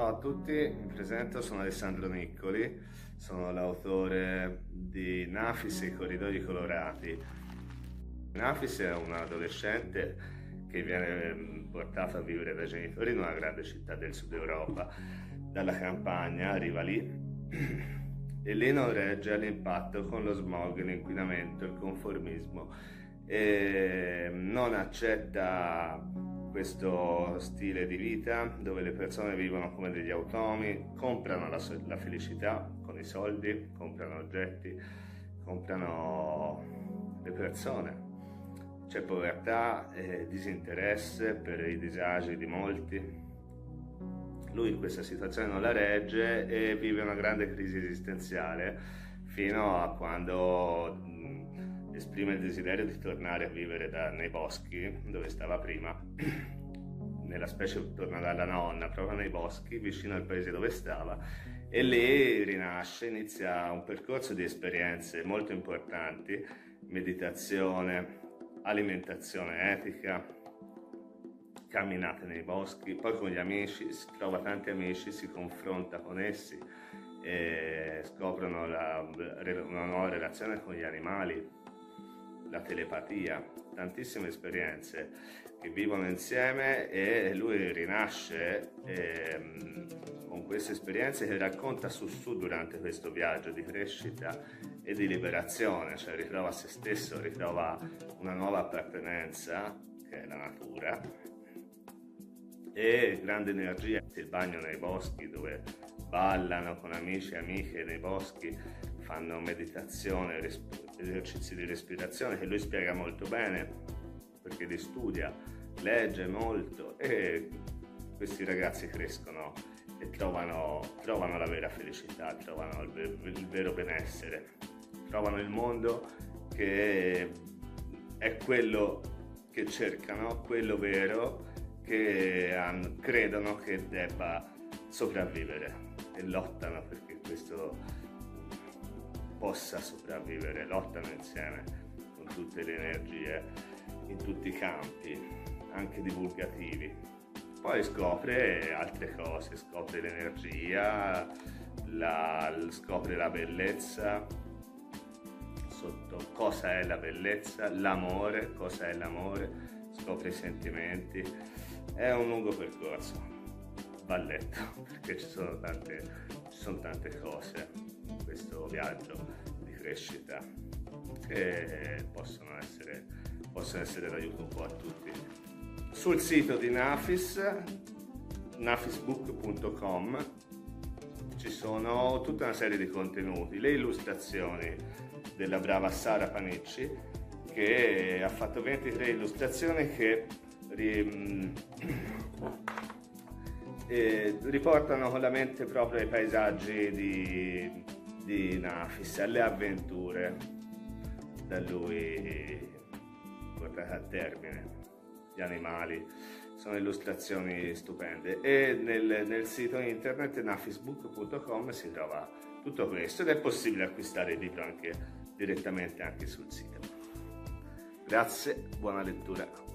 Ciao a tutti, mi presento, sono Alessandro Niccoli, sono l'autore di Nafis e i corridoi colorati. Nafis è un adolescente che viene portato a vivere dai genitori in una grande città del sud Europa. Dalla campagna arriva lì e lì non regge all'impatto con lo smog, l'inquinamento, il conformismo e non accetta questo stile di vita dove le persone vivono come degli automi, comprano la felicità con i soldi, comprano oggetti, comprano le persone. C'è povertà e disinteresse per i disagi di molti. Lui in questa situazione non la regge e vive una grande crisi esistenziale fino a quando esprime il desiderio di tornare a vivere nei boschi dove stava prima. Nella specie torna dalla nonna proprio nei boschi vicino al paese dove stava e lì rinasce, inizia un percorso di esperienze molto importanti: meditazione, alimentazione etica, camminate nei boschi, poi con gli amici, si trova tanti amici, si confronta con essi e scoprono una nuova relazione con gli animali, la telepatia, tantissime esperienze che vivono insieme e lui rinasce con queste esperienze che racconta su durante questo viaggio di crescita e di liberazione, cioè ritrova se stesso, ritrova una nuova appartenenza che è la natura e grande energia. Il bagno nei boschi dove ballano con amici e amiche nei boschi, fanno meditazione, esercizi di respirazione che lui spiega molto bene perché li studia, legge molto e questi ragazzi crescono e trovano la vera felicità, trovano il vero benessere, trovano il mondo che è quello che cercano, quello vero che credono che debba sopravvivere e lottano perché questo possa sopravvivere, lottano insieme con tutte le energie, in tutti i campi, anche divulgativi. Poi scopre altre cose, scopre l'energia, scopre la bellezza, sotto cosa è la bellezza, l'amore, cosa è l'amore, scopre i sentimenti. È un lungo percorso, va letto perché ci sono tante cose in questo viaggio di crescita che possono essere d'aiuto un po' a tutti. Sul sito di Nafis, nafisbook.com, ci sono tutta una serie di contenuti, le illustrazioni della brava Sara Panicci che ha fatto 23 illustrazioni che riportano con la mente proprio ai paesaggi di Nafis, alle avventure da lui portate a termine, gli animali. Sono illustrazioni stupende e nel sito internet nafisbook.com si trova tutto questo ed è possibile acquistare il libro direttamente anche sul sito. Grazie, buona lettura.